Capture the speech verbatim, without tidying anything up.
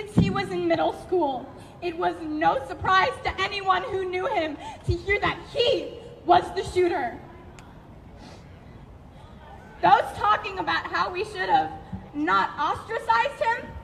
since he was in middle school. It was no surprise to anyone who knew him to hear that he was the shooter. Those talking about how we should have not ostracized him